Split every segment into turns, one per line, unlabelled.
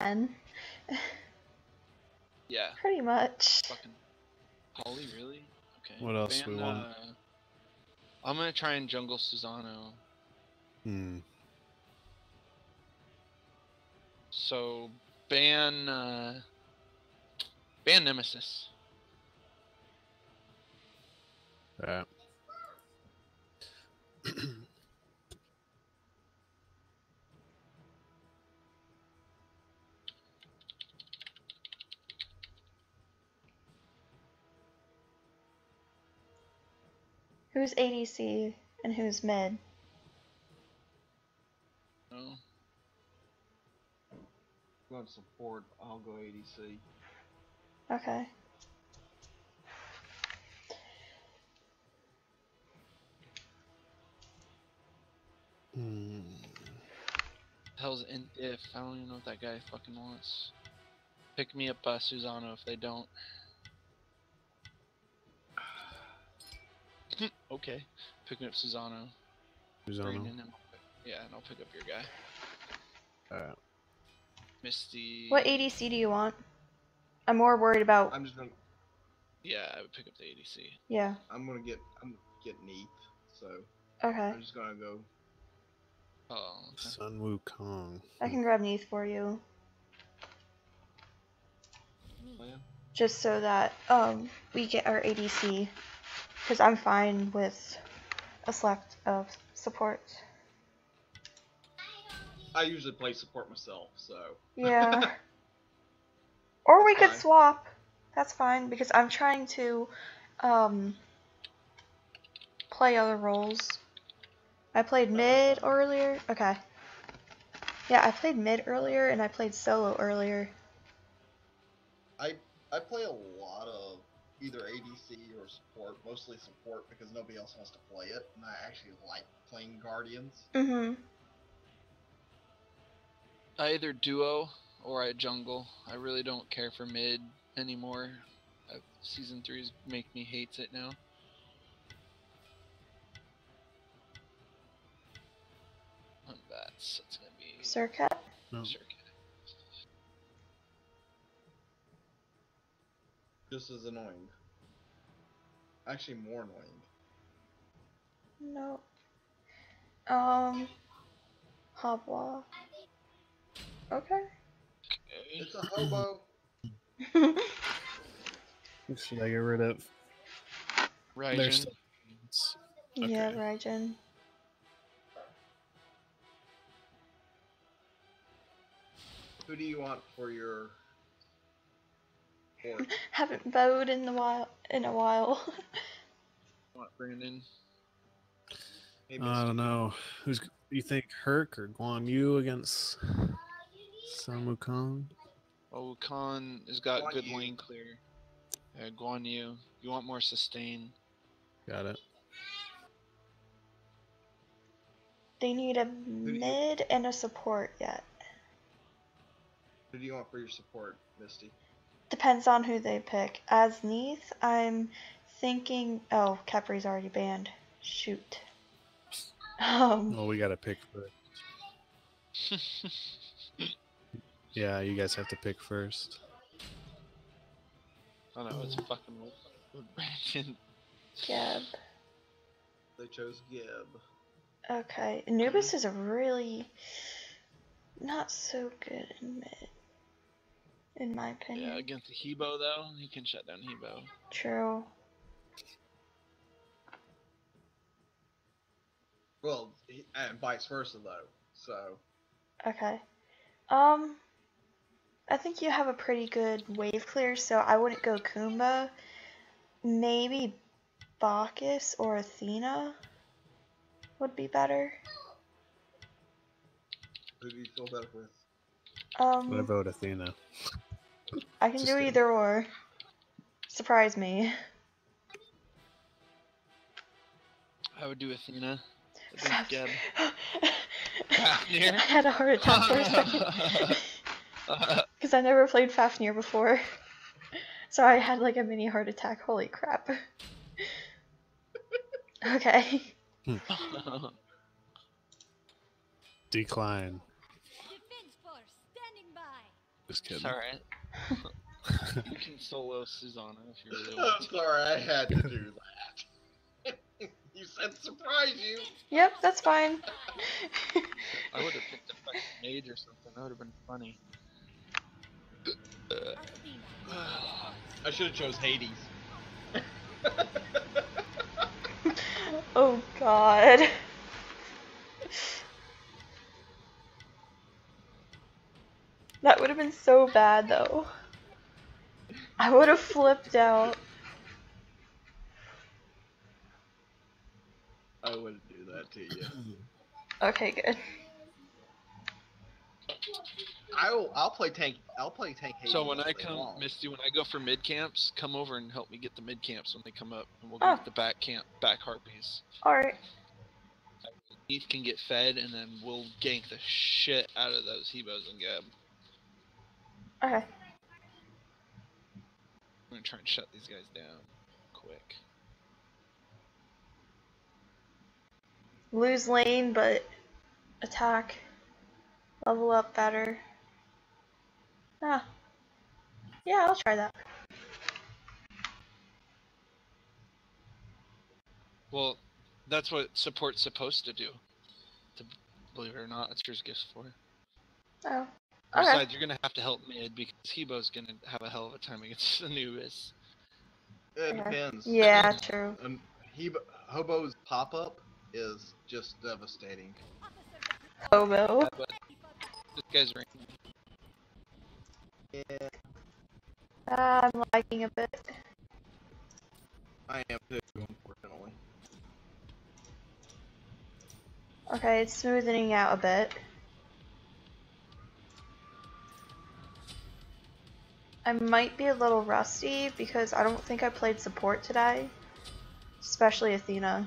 10.
Yeah.
Pretty much.
Fucking Holly, really? Okay.
What else we want?
I'm gonna try and jungle Susano. So ban Nemesis.
Alright.
Who's ADC and who's mid?
No.
Going to support, I'll go ADC.
Okay.
Hell's in if I don't even know what that guy fucking wants. Pick me up Susano if they don't. Okay. Pick me up Susano.
Susano.
Yeah, and I'll pick up your guy.
Alright.
Misty.
What ADC do you want? I'm more worried about.
I'm just gonna.
Yeah, I would pick up the ADC.
Yeah.
I'm gonna get Neath, so.
Okay.
I'm just gonna go.
Oh. Okay.
Sun Wukong.
I can grab Neath for you. Just so that we get our ADC, because I'm fine with a select of supports.
I usually play support myself, so.
Yeah. Or we could
fine.
swap. That's fine, because I'm trying to play other roles. I played mid earlier. Okay. Yeah, I played mid earlier and I played solo earlier.
I play a lot of either ADC or support, mostly support because nobody else wants to play it, and I actually like playing Guardians.
I either duo or I jungle. I really don't care for mid anymore. Season 3's make me hate it now. That's gonna be
Circuit?
No.
Circuit.
Just as annoying. Actually, more annoying.
No. Hobwa. Okay.
It's a hobo.
Who should I get rid of?
Raijin.
Yeah, Raijin.
Who do you want for your port?
Haven't voted in a while.
Want Brandon?
Hey,
I don't know. You think Herc or Guan Yu against Sun Wukong?
Oh, Khan has got
Guan
good
Yu.
lane clear. Guan Yu. You want more sustain.
Got it.
They need a mid and a support yet.
Who do you want for your support, Misty?
Depends on who they pick. As Neath, I'm thinking. Oh, Capri's already banned. Shoot.
Well, we gotta pick first. Yeah, you guys have to pick first.
I don't know, it's fucking with Brandon.
Geb.
They chose Gib.
Okay. Anubis is a really not so good in mid, in my opinion.
Yeah, against the Hebo though, he can shut down Hebo.
True.
Well, and vice versa though. So.
Okay. I think you have a pretty good wave clear, so I wouldn't go Kumba. Maybe Bacchus or Athena would be better.
Who do you feel better with?
I vote Athena.
I can
Just
do
kidding.
either or. Surprise me.
I would do Athena. Against Geb.
I had a heart attack for a second. Because I never played Fafnir before. So I had like a mini heart attack. Holy crap. Okay.
Decline.
Defense force standing by.
Just kidding.
It's alright. You can solo Susanna if you really want to.
Sorry, I had to do that. You said surprise you.
Yep, that's fine.
I would have picked a fucking mage or something. That would have been funny.
I should have chose Hades.
Oh god. That would have been so bad though. I would have flipped out.
I wouldn't do that to you.
Okay, good.
I'll play tank. I'll play tank Hades.
So when
all
I
day
come,
long.
Misty, when I go for mid camps, come over and help me get the mid camps when they come up, and we'll get the back harpies.
Alright.
Heath can get fed, and then we'll gank the shit out of those Hebos and Gab.
Okay.
I'm gonna try and shut these guys down quick.
Lose lane, but attack. Level up better. Ah. Yeah, I'll try that.
Well, that's what support's supposed to do. Believe it or not, that's your gift for.
Oh.
Besides,
Okay.
you're gonna have to help mid because Hebo's gonna have a hell of a time against Anubis.
It depends.
Yeah, true.
Hobo's pop-up is just devastating.
Hobo.
Yeah, but this guy's ring.
Yeah,
I'm lagging a bit.
I am too, unfortunately.
Okay, it's smoothing out a bit. I might be a little rusty because I don't think I played support today. Especially Athena.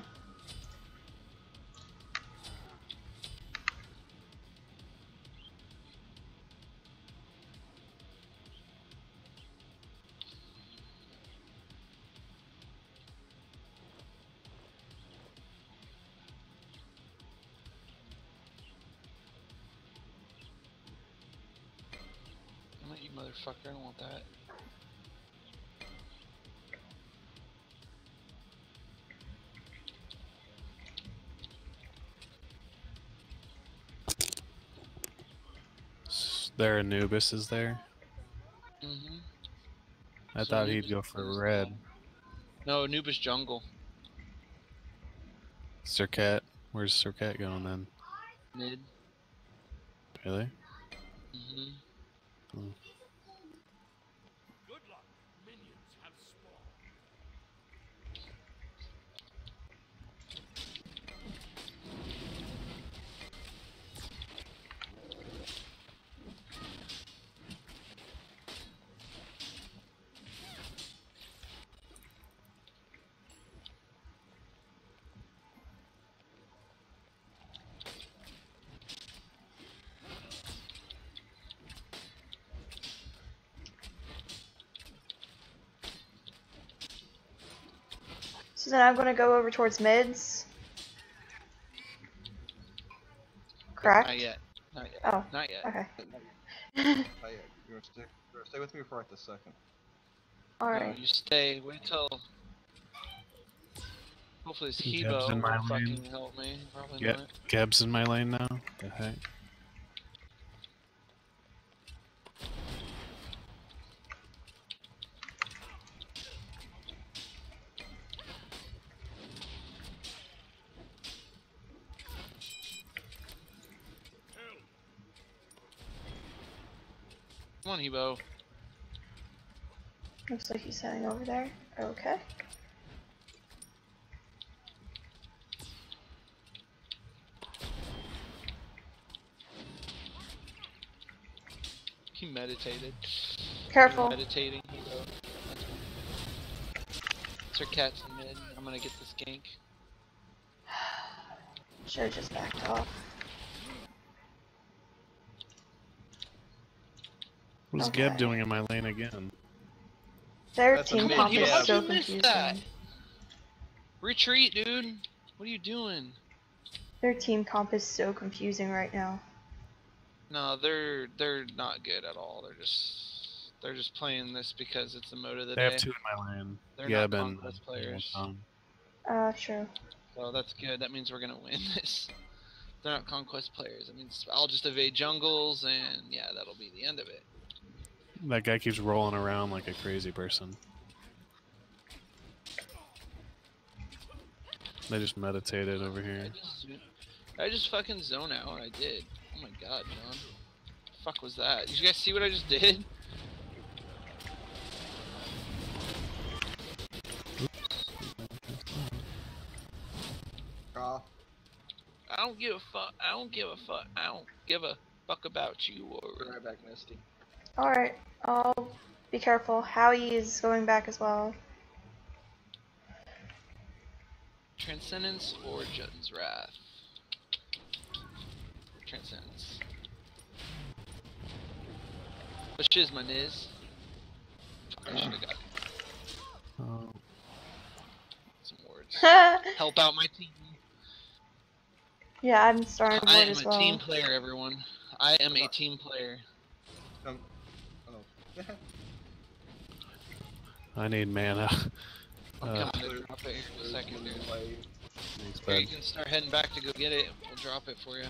You motherfucker, I don't want that.
There, Anubis is there.
Mm-hmm.
I
So
thought
Anubis
he'd go for
goes
red.
down. No, Anubis jungle.
Circat. Where's Circat going then?
Mid.
Really?
Mm-hmm.
Hmm.
Good luck. Minions have spawned.
So then I'm gonna go over towards mids. Correct?
Not yet. Not yet.
Oh.
Not yet.
Okay.
Oh, yeah. You want to stay with me for like a second?
Alright.
No, you stay. Wait till. Hopefully this
Gab's
Hebo
in my
will
lane.
fucking help me. Probably
Yeah,
not.
Gab's in my lane now. The heck?
Come on, Hebo.
Looks like he's heading over there. Okay.
He meditated.
Careful.
You're meditating, Hebo. Sir Cat's in mid. I'm gonna get this gank.
Should've just backed off.
What's
Okay.
Gab doing in my lane again?
Their
That's
team
amazing.
comp is
How'd
so
you miss
confusing.
that? Retreat, dude. What are you doing?
Their team comp is so confusing right now.
No, they're not good at all. They're just playing this because it's the mode of the
They
day.
have 2 in my lane.
They're
Yeah,
not
Ben.
conquest players.
True.
So that's good. That means we're gonna win this. They're not conquest players. That means I'll just evade jungles, and yeah, that'll be the end of it.
That guy keeps rolling around like a crazy person. They just meditated over here.
I just fucking zone out. I did. Oh my god, John. The fuck was that? Did you guys see what I just did? I don't give a fuck. I don't give a fuck. I don't give a fuck about you. Or
Right back, Misty.
Alright, I'll be careful. Howie is going back as well.
Transcendence or Jotun's Wrath? Transcendence. What shiz my niz? I should've got some words. Help out my team.
Yeah, I'm starting to
I
board
am
as
a
well.
team player, everyone. I am a team player.
I need mana.
I'm coming to drop it in a second, dude.
Thanks,
Here, you
bud.
can start heading back to go get it. We'll drop it for you.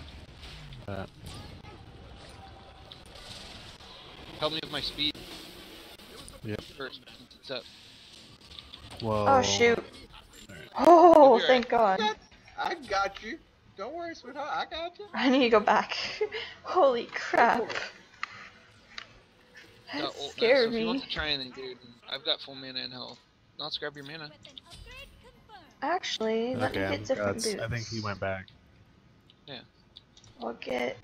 Help me with my speed.
Yep.
First, since it's up.
Whoa.
Oh shoot.
Alright.
Oh,
You're
thank God.
I got you. Don't worry, sweetheart. I got you.
I need to go back. Holy crap. That
Got ult now, so
scared
if you want
me.
to try anything, dude, I've got full mana and health. Let's grab your mana.
Actually, let me
Okay,
get different boots.
I think he went back.
I'll get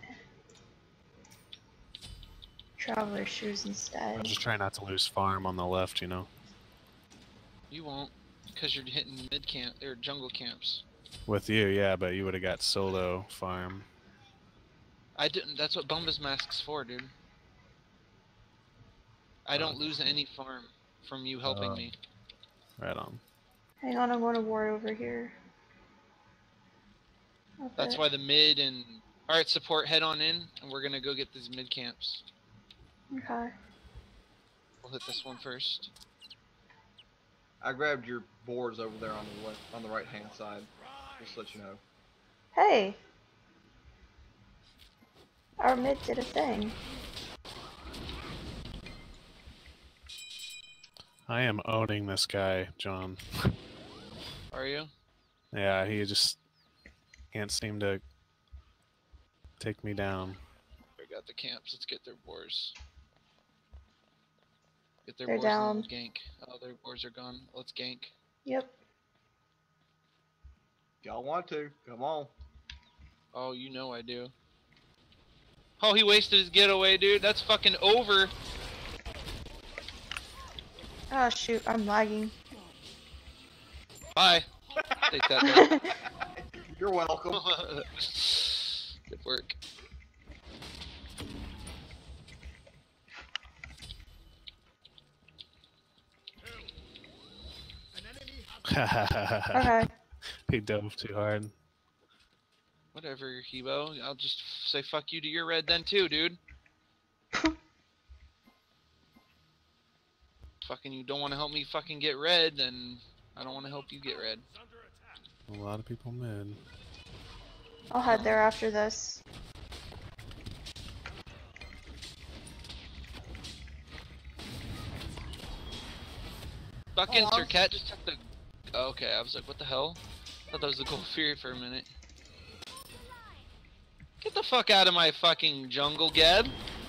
traveler shoes
I'm
instead.
just trying not to lose farm on the left, you know.
You won't, because you're hitting mid camp or jungle camps.
With you, yeah, but you would have got solo farm.
I didn't. That's what Bumba's Mask's for, dude. I don't lose any farm from you helping me.
Right on.
Hang on, I'm going to ward over here.
That's why the mid and... Alright, support, head on in, and we're gonna go get these mid camps.
Okay.
We'll hit this one first.
I grabbed your boards over there on the left, on the right hand side. Just to let you know.
Hey! Our mid did a thing.
I am owning this guy, John.
Are you?
Yeah, he just can't seem to take me down.
We got the camps. Let's get their boars. Get their
They're
boars
down.
and we'll gank. Oh, their boars are gone. Let's gank.
Yep.
Y'all want to? Come on.
Oh, you know I do. Oh, he wasted his getaway, dude. That's fucking over.
Oh shoot, I'm lagging.
Bye. Take that back.
You're welcome.
Good work.
Okay.
He dove too hard.
Whatever, Hebo. I'll just say fuck you to your red then too, dude. Fucking you don't want to help me fucking get red, then I don't want to help you get red.
A lot of people mid.
I'll head there after this.
Fucking Sir Cat just took the... Oh, okay, I was like, what the hell? I thought that was the Gold Fury for a minute. Get the fuck out of my fucking jungle, Geb.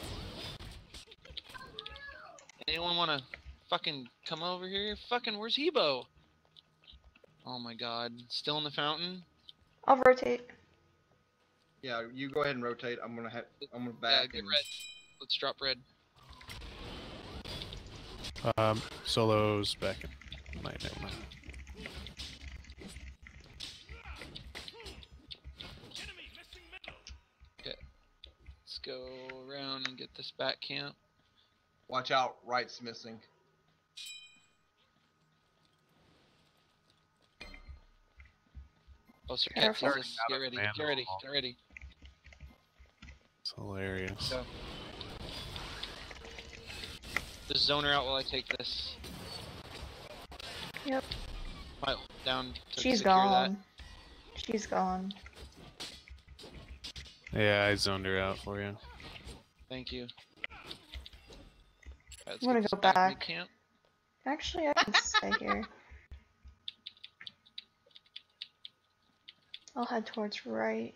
Anyone wanna fucking come over here? Fucking, where's Hebo? Oh my god, still in the fountain?
I'll rotate.
Yeah, you go ahead and rotate. I'm gonna back.
Yeah, get red. Let's drop red.
Solo's back in. Never mind.
Okay. Let's go around and get this back camp.
Watch out, right's missing.
Oh, Sir Cat sees
Careful.
us. Get ready, get ready, get ready.
It's hilarious.
So, just zone her out while I take this.
Yep.
Right, down to
She's
secure
gone. She's gone.
Yeah, I zoned her out for you.
that. Thank you. Right,
I'm gonna
get
go
this
back.
mid-camp.
Actually, I can stay here. I'll head towards right.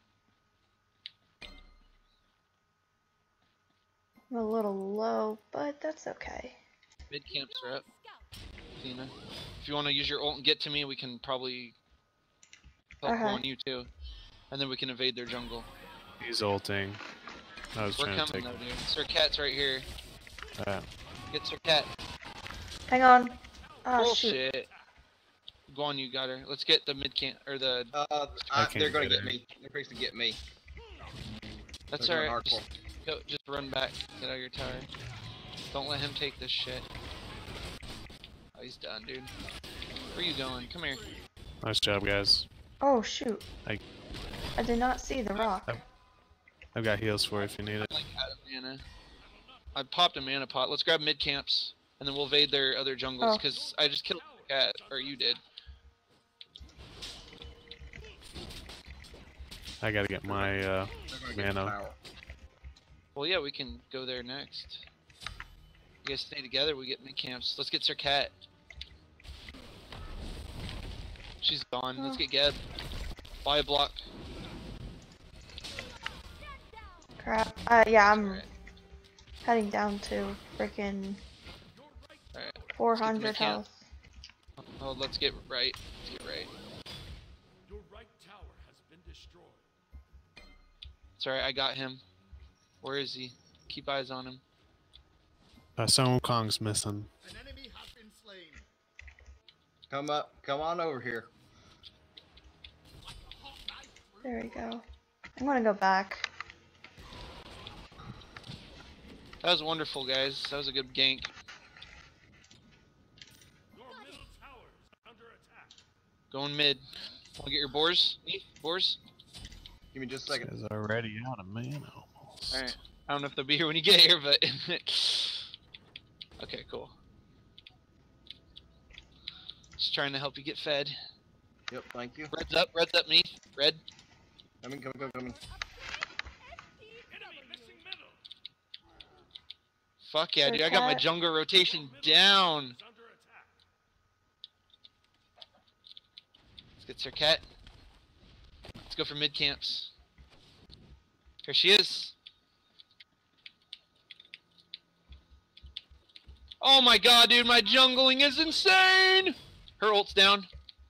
I'm a little low, but that's okay.
Mid camps are up. Athena. If you want to use your ult and get to me, we can probably help
Okay.
on you too. And then we can evade their jungle.
He's ulting. I was
We're
trying to
coming
take
though, dude. Sir Cat's right here.
that.
Get Sir Cat.
Hang on. Oh, shoot.
Bullshit. Go on, you got her. Let's get the mid camp or the.
I can't
they're gonna
get
get
her.
me. They're fixing to get me.
That's
They're going
alright.
hardcore.
Just run back. Get out of your tower. Don't let him take this shit. Oh, he's done, dude. Where are you going? Come here.
Nice job, guys.
Oh, shoot.
I
did not see the rock.
I've got heals for you if you need it.
Like out of mana. I popped a mana pot. Let's grab mid camps, and then we'll evade their other jungles.
Oh.
Cause I just killed the cat, or you did.
I gotta get my
They're gonna get the
mana.
tower.
Well, yeah, we can go there next. You guys stay together. We get mid camps. Let's get Sir Cat. She's gone. Let's get Geb. Buy a block.
Crap. Yeah, I'm
Alright.
heading down to freaking
Alright.
400
mid-camp.
health.
Oh, let's get right. Let's get right.
Your right tower has been destroyed.
Sorry, I got him. Where is he? Keep eyes on him.
Sun Wukong's missing.
An enemy has been slain. Come up. Come on over here.
There we go. I'm gonna go back.
That was wonderful, guys. That was a good gank.
Your middle tower is under attack.
Going mid. Want to get your boars? Me? Boars?
Give me just a
This
second.
guy's already out of mana almost.
Alright. I don't know if they'll be here when you get here, but... okay, cool. Just trying to help you get fed.
Yep. Thank you.
Red's up, me. Red.
Coming.
Enemy missing middle.
Fuck yeah,
Sir
dude. I got my
Cat.
jungle rotation down.
Is under attack.
Let's get Sir Cat. Let's go for mid camps. Here she is. Oh my god, dude, my jungling is insane! Her ult's down.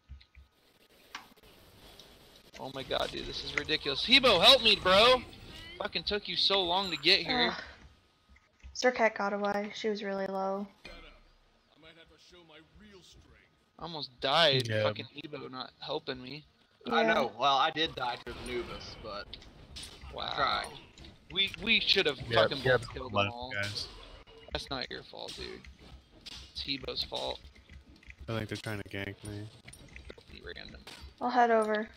Oh my god, dude, this is ridiculous. Hebo, help me, bro! Fucking took you so long to get here.
Ugh. Sir Cat got away. She was really low.
I might have to show my real strength.
I almost died.
Yeah.
Fucking Hebo not helping me.
I
Yeah.
know. Well, I did die to the Nubis, but
Wow.
Try.
We should have
Yeah,
fucking
yeah,
both killed them
left,
all.
guys.
That's not your fault, dude. It's Hebo's fault.
I think they're trying to gank me.
Be random.
I'll head over.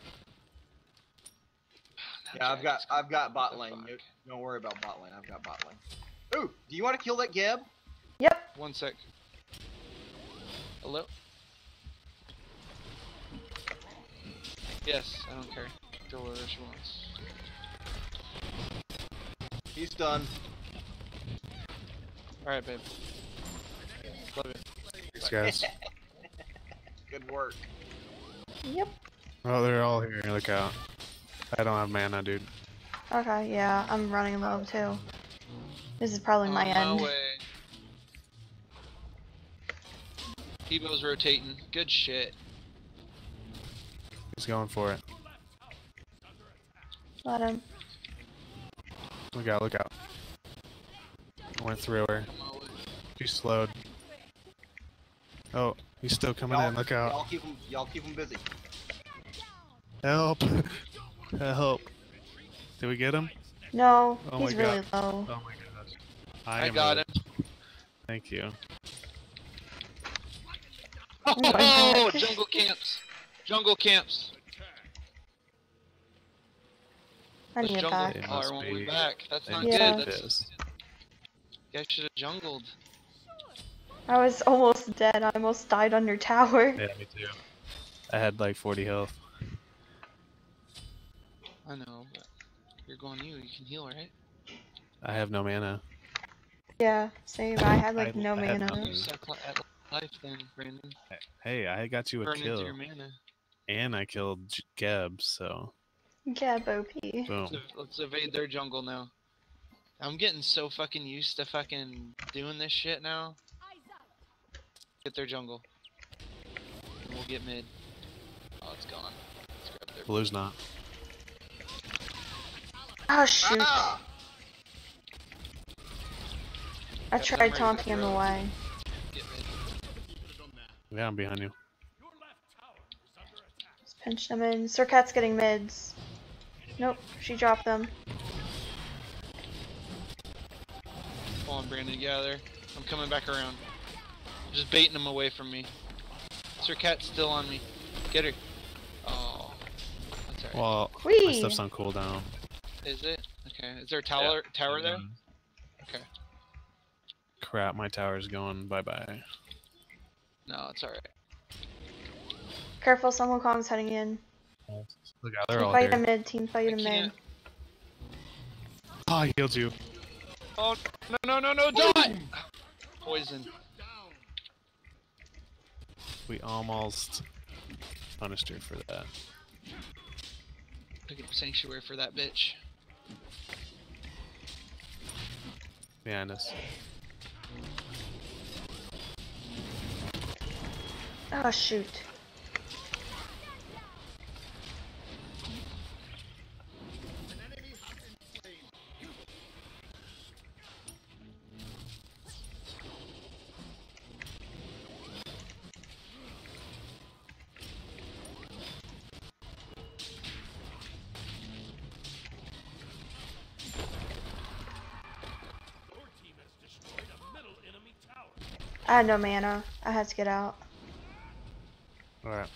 yeah, I've got bot lane. Don't worry about bot lane. I've got bot lane. Ooh, do you want to kill that Geb?
Yep.
1 sec. Hello? Yes, I don't care. Kill whatever she wants.
He's done.
Alright, babe. Love you.
These guys.
Good work.
Yep.
Oh, they're all here. Look out. I don't have mana, dude.
Okay, yeah, I'm running low too. This is probably my
On
end.
my way. Hebo's rotating. Good shit.
He's going for it.
Let him.
Look out, look out. I went through her.
On my way.
She's slowed. Oh, he's still coming in. Look out.
Y'all keep him busy.
Help. Help. Did we get him?
No,
Oh
he's
my
really
God.
low.
Oh my gosh.
I got him.
Thank you.
going
Oh,
back.
jungle camps. Jungle camps.
I need
Let's
it
jungle.
back.
It
Oh,
must
everyone went
be-
back. That's
they
not
must
Yeah.
good.
be
That's
pissed.
you guys should have jungled.
I was almost dead. I almost died on your tower.
Yeah, me too. I had like 40 health.
I know, but you're going you. You can heal, right?
I have no mana.
Yeah, same. I had like no
I had
mana.
nothing.
You suck at life then, Brandon.
Hey, I got you a
Burn into
kill.
your mana.
And I killed Geb, so
Gab OP.
boom.
Let's evade their jungle now. I'm getting so fucking used to fucking doing this shit now. Get their jungle. And we'll get mid. Oh, it's gone. Let's grab their
Blue's not.
Oh shoot.
Ah!
I
Got
tried
them right
taunting him
road.
away.
Get mid.
Yeah, I'm behind you.
Your left tower is under attack.
Just pinched him in. Sir Cat's getting mids. Nope, she dropped them.
Come on, Brandon, get out of there. I'm coming back around. Just baiting him away from me. Sir Cat's still on me. Get her. Oh, that's alright.
Well, my
Whee!
stuff's on cooldown.
Is it? Okay. Is there a tower there? Okay.
Crap, my tower's going bye-bye.
No, it's alright.
Careful, Sun Wukong's heading in.
Look out, they're
Team
all
fight
here.
a mid, team fight
I
a mid.
can't.
Oh, I healed you.
Oh, no, die! Poison.
We almost punished her for that.
Pick up Sanctuary for that bitch.
Behind us.
Oh shoot.
Your team has destroyed a middle enemy tower.
I had no mana. I had to get out.
Alright.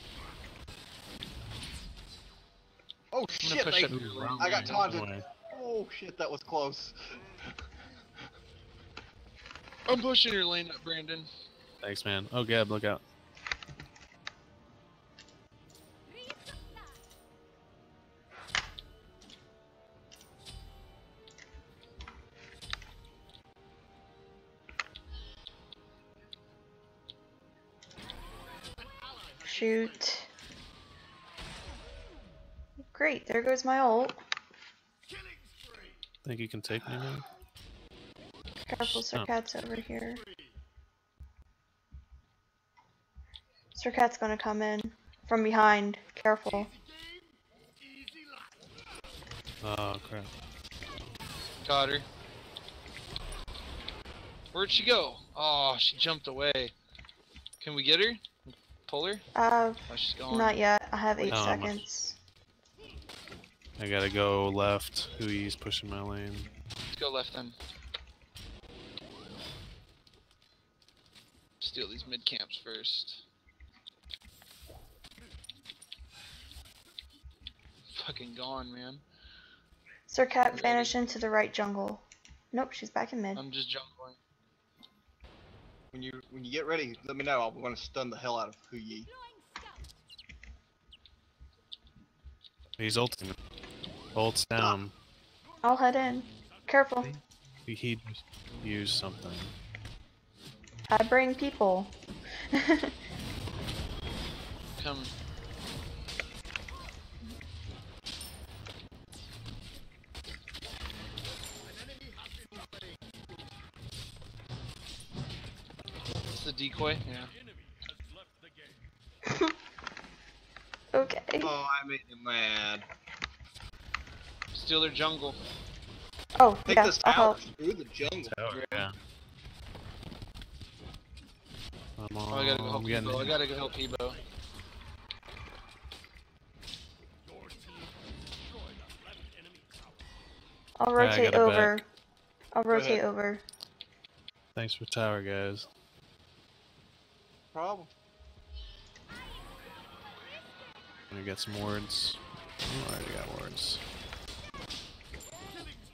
Oh
I'm gonna
shit!
push
They,
up your lane.
I got taunted.
Away.
Oh shit, that was close.
I'm pushing your lane up, Brandon.
Thanks, man. Oh, Gab, look out.
Shoot. Great, there goes my ult.
Think you can take me now?
Careful, Sir
Oh.
Cat's over here. Sir Cat's gonna come in from behind. Careful.
Oh, crap.
Got her. Where'd she go? Oh, she jumped away. Can we get her? Pull her? Oh, she's gone.
Not yet. I have 8
No, I'm-
seconds.
I gotta go left. Hui's pushing my lane.
Let's go left then. Steal these mid camps first. Fucking gone, man.
Sir Cat
Ready.
vanished into the right jungle. Nope, she's back in mid.
I'm just jungling.
When you get ready, let me know. I want to stun the hell out of Huyi.
He's ulting. Ult's down.
I'll head in. Careful.
He used something.
I bring people.
Coming. It's the decoy? Yeah.
Enemy has left the game.
Okay.
Oh, I made him mad.
Steal their jungle.
Oh,
Take
yeah,
this
I'll
tower
help.
through the jungle.
Tower, yeah. I'm
Oh, I gotta go help
I'm getting
Hebo. I gotta go help Hebo.
Your team has destroyed a left enemy tower.
I'll
Yeah, I
rotate
got it
over.
back.
I'll rotate
ahead.
over.
Thanks for tower, guys.
Problem.
Gonna get some words. Oh, I already got words.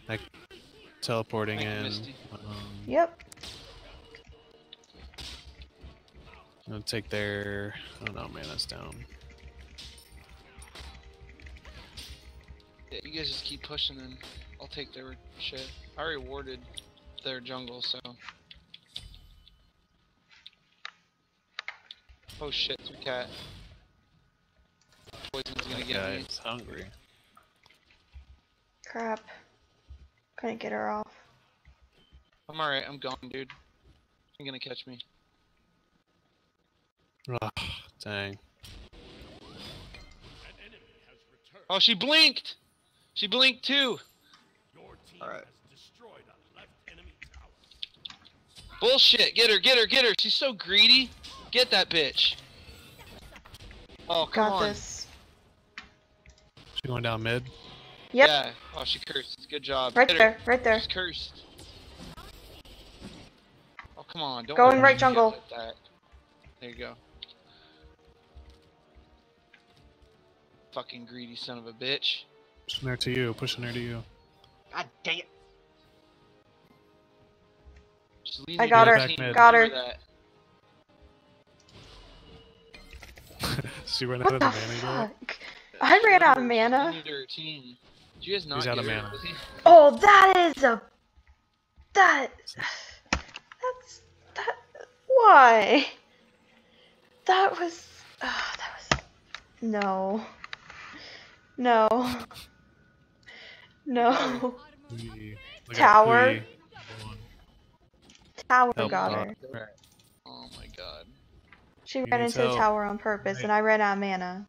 Like teleporting
Thank you,
in.
Misty.
Yep.
I'm gonna take their. Oh no, man, that's down.
Yeah, you guys just keep pushing and I'll take their shit. I already warded their jungle, so. Oh shit, it's a cat. Poison's gonna
That
get
guy
me.
is hungry.
Crap. Couldn't get her off.
I'm alright, I'm gone, dude. You're gonna catch me.
Oh, dang.
An enemy has returned.
Oh, she blinked! She blinked too!
Your team
Alright.
has destroyed a left enemy tower.
Bullshit! Get her, get her, get her! She's so greedy! Get that bitch! Oh, come
Got
on.
this.
She going down mid?
Yep.
Yeah. Oh, she cursed. Good job.
Right
Hit her.
there. Right there.
She's cursed. Oh, come on. Don't
Going
let
right
her
jungle.
get that. There you go. Fucking greedy son of a bitch.
Pushing her to you. Pushing her to you.
God dang it.
Just leave
I
me
got
to
her.
the team.
Got her.
Remember that.
She ran out
What
of
the
the mana yet?
fuck? I ran out of
Remember,
mana.
she needed her team. Did you guys not
He's out of
get her?
mana.
Was he-
Oh, that is a... That's... Why? That was... No. No. No.
We- look at
Tower.
Hui.
Tower
Help
got
bot.
her.
Oh my god.
She
He
ran
needs
into the
help.
tower on purpose,
Right.
and I ran out of mana.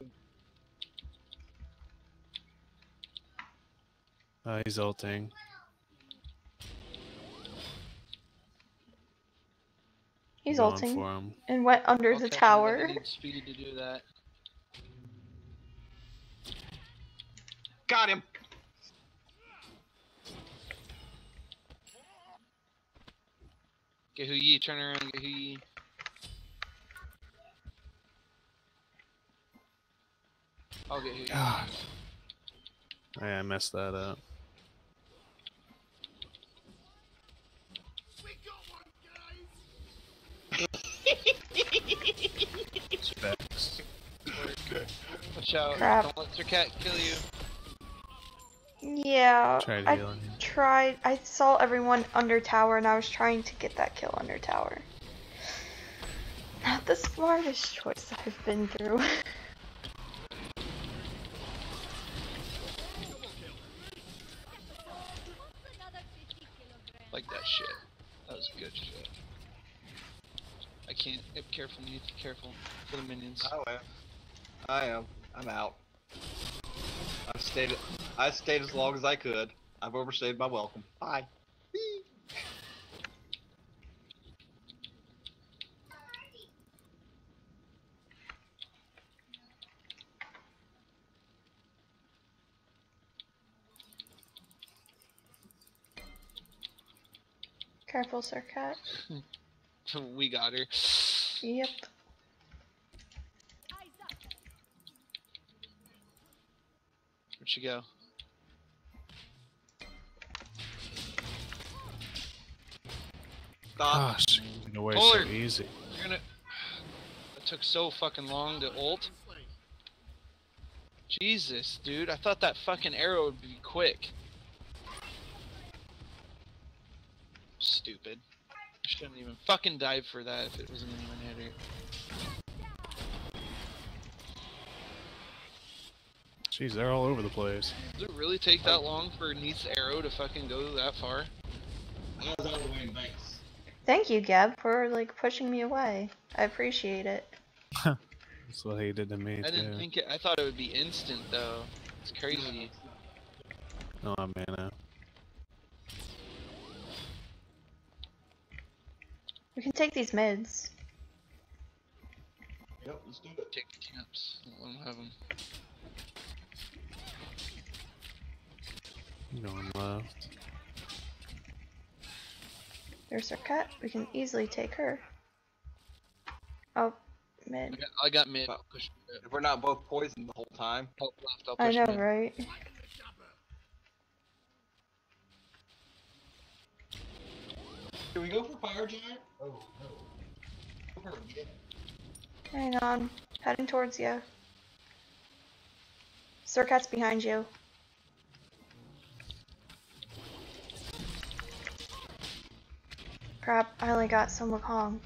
He's ulting.
He's
Going
ulting
for him.
and went under
Okay,
the
I'm
tower.
gonna need speed to do that.
Got him.
Get who ye, turn around, get who ye. I'll get who ye.
God. I messed that up. Specs.
Watch out,
Crap.
don't let your cat kill you.
Yeah,
Tried
I
healing.
tried. I saw everyone under tower, and I was trying to get that kill under tower. Not the smartest choice I've been through.
Like that shit. That was good shit. I can't. Be careful, you need to be careful for the minions.
I am. I'm out. I stayed as long as I could. I've overstayed my welcome. Bye.
Careful, Sir Cat.
We got her.
Yep.
Where'd she go?
Stop.
Gosh, getting away
Pull
so
her.
easy.
You're gonna. It took so fucking long to ult. Jesus, dude. I thought that fucking arrow would be quick. Stupid. I shouldn't even fucking dive for that if it wasn't anyone hit her.
Jeez, they're all over the place.
Does it really take that long for Neith's arrow to fucking go that far?
I was out of the way in base.
Thank you, Gab, for like pushing me away. I appreciate it.
That's what he did to me,
I didn't
too.
think it. I thought it would be instant though. It's crazy.
No mana.
We can take these mids.
Yep, let's do it.
Take the camps. Let them have them.
Going left.
There's Sir Cat. We can easily take her. Oh, mid.
I got mid. I'll push mid.
If we're not both poisoned the whole time.
Help left. I'll
I
push
know,
mid.
right?
Can we go for Fire Giant? Oh no. Go for a giant.
Hang on. Heading towards you. Surcat's behind you. Crap, I only got Sun Wukong.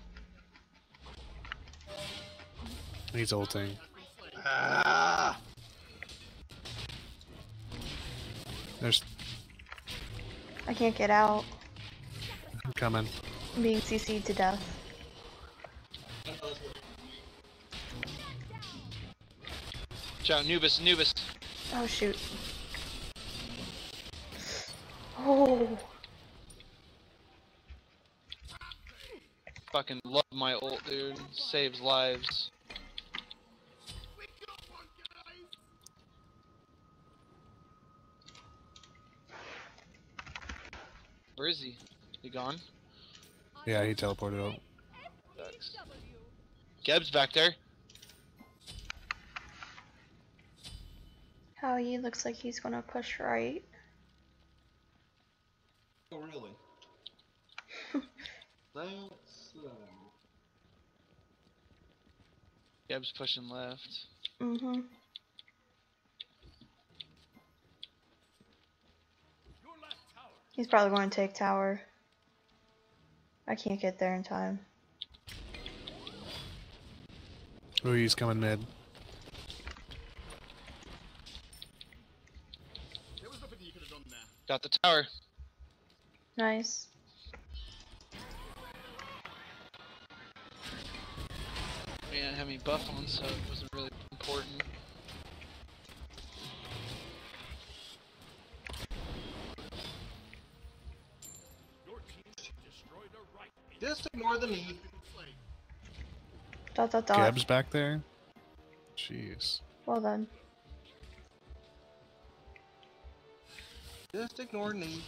He's ulting.
Ah!
There's.
I can't get out.
I'm coming.
I'm being CC'd to death.
Shout, Anubis.
Oh shoot. Oh.
Fucking love my ult, dude. Saves lives. Where is he? He gone?
Yeah, he teleported out.
Sucks. Geb's back there.
How he looks like he's gonna push right.
Oh really? That's
Geb's pushing left.
Mm-hmm.
Your left tower.
He's probably going to take tower. I can't get there in time.
Ooh, he's coming mid.
There was nothing you could have done there.
Got the tower.
Nice.
We didn't have any buff on, so it wasn't really important.
Your team destroyed a right.
just ignore the knee.
Dot dot dot.
Gab's back there. Jeez.
Well done.
Just ignore knee.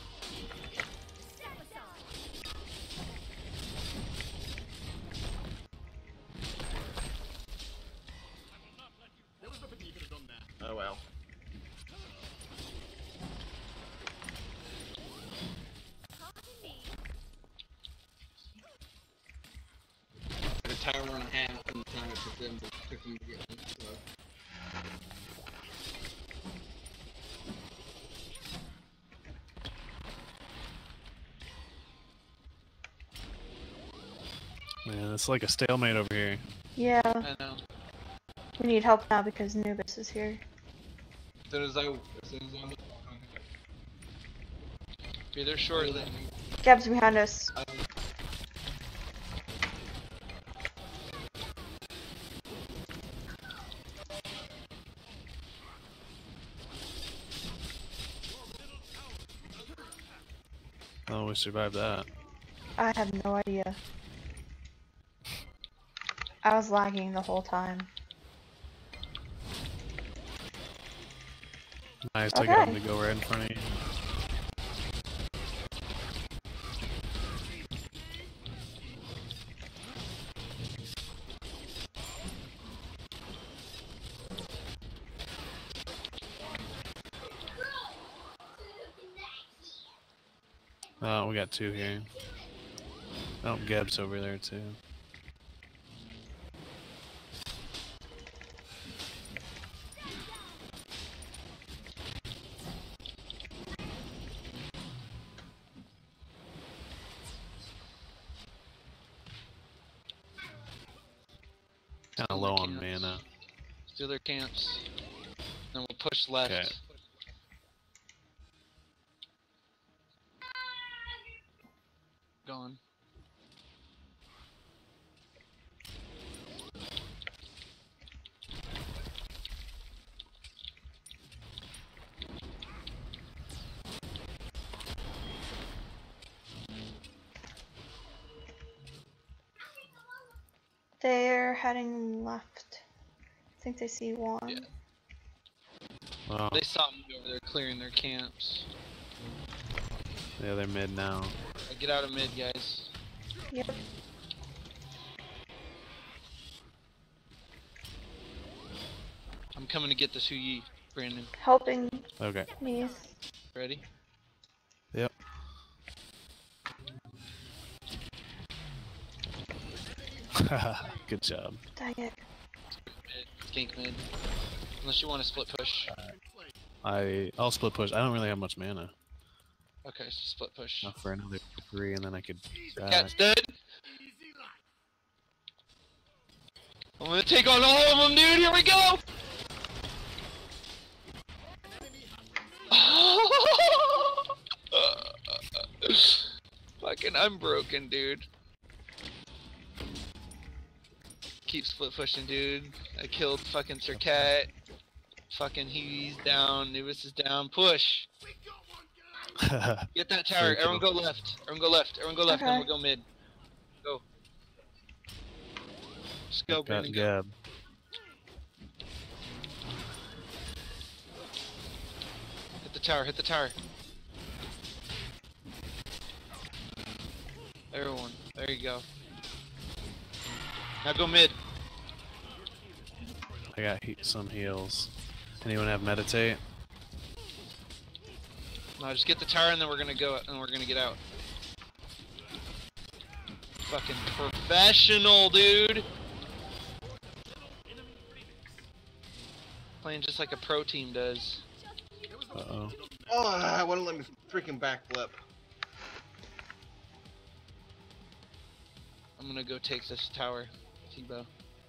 There was nothing you could have done there.
Oh well.
The tower and a half from the time it took them to get me, so.
Man, it's like a stalemate over here.
Yeah.
I know.
We need help now because Anubis is here.
As soon as I'm
Be there shortly.
Gab's behind us.
Oh, we survived that.
I have no idea. I was lagging the whole time.
Nice to
Okay.
get him to go right in front of you. Oh, we got two here. Oh, Geb's over there too. Kinda
Steal
low
their
on
camps.
mana.
Steal their camps. Then we'll push left.
Okay.
Gone.
They're heading left. I think they see one.
Yeah.
Oh,
They saw me over there clearing their camps.
yeah, they're mid now.
Get out of mid, guys.
Yep.
I'm coming to get this Hu Yi, Brandon.
Helping
Okay.
Ready?
Yep. Good job.
Dang it.
Gank mid. Unless you want to split push.
I'll split push. I don't really have much mana.
Okay, so split push.
Enough for another 3, and then I could.
Cat's dead. I'm gonna take on all of them, dude. Here we go. Fucking, I'm broken, dude. Keep split pushing, dude. I killed fucking Sir Cat. Fucking he's down. Nubis is down. Push. Get that tower. Everyone go left. Everyone go left. Everyone go left.
Okay.
Then we'll go mid. Go. Just go, Brandon. Go.
Gab.
Hit the tower. Hit the tower. Everyone. There you go. Now go mid.
I got some heals. Anyone have meditate?
No, just get the tower and then we're gonna go and we're gonna get out. Fucking professional, dude. Playing just like a pro team does.
Uh-oh.
Oh, I wouldn't let me freaking backflip.
I'm gonna go take this tower, T-Bow.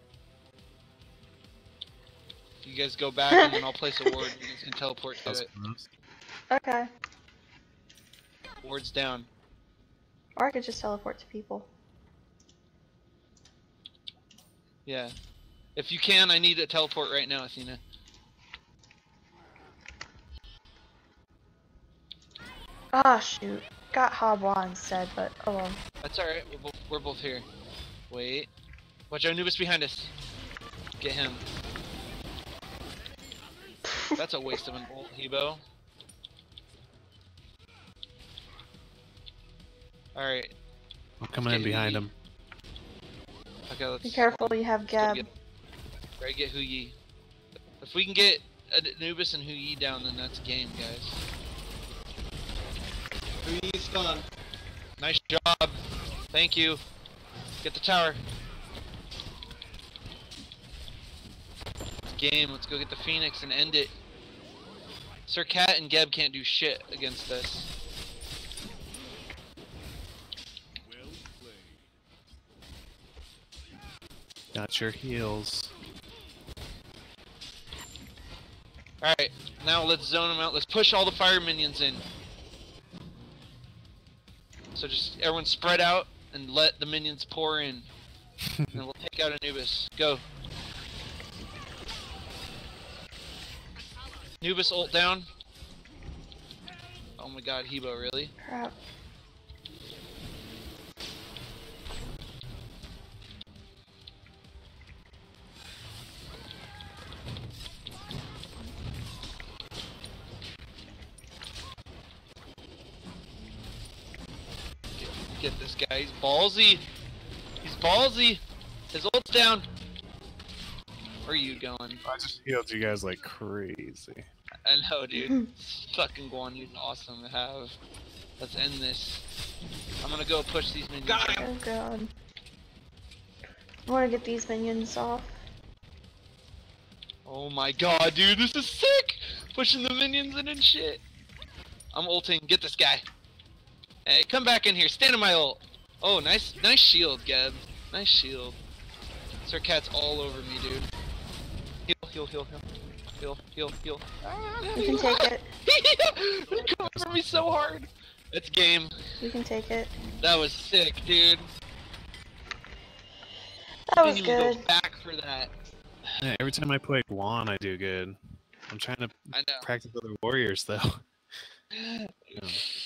You guys go back and then I'll place a ward. You guys can teleport to it.
Okay.
Ward's down.
Or I could just teleport to people.
Yeah. If you can, I need a teleport right now, Athena.
Ah, shoot. Got Hobwa instead, but oh well.
That's alright, we're both here. Wait. Watch out, Anubis behind us. Get him. That's a waste of an ult, Hebo. Alright.
I'm coming in behind him.
Okay, let's...
Be careful, you have Gab.
Try to get Hu Yi. If we can get Anubis and Hu Yi down, then that's game, guys.
Hu Yi's done.
Nice job. Thank you. Get the tower. It's game. Let's go get the Phoenix and end it. Sir Cat and Geb can't do shit against us.
Got your heals.
Alright, now let's zone them out. Let's push all the fire minions in. So just everyone spread out and let the minions pour in. And then we'll take out Anubis. Go. Anubis ult down. Oh my god, Hebo, really?
Crap.
Get this guy, he's ballsy. He's ballsy. His ult's down. Where are you going?
I just healed you guys like crazy.
I know, dude. Fucking Guan Yu's awesome to have. Let's end this. I'm gonna go push these minions.
Got him.
Oh god. I wanna get these minions off.
Oh my god, dude, this is sick! Pushing the minions in and shit. I'm ulting. Get this guy. Hey, come back in here. Stand in my ult. Oh, nice shield, Geb. Nice shield. Sir Cat's all over me, dude. Heal. Heal.
You can take it.
They're coming for me so hard. It's game.
You can take it.
That was sick, dude.
That was
Didn't even
good.
go back for that.
Yeah, every time I play Guan, I do good. I'm trying to
I know.
practice other warriors, though. Yeah.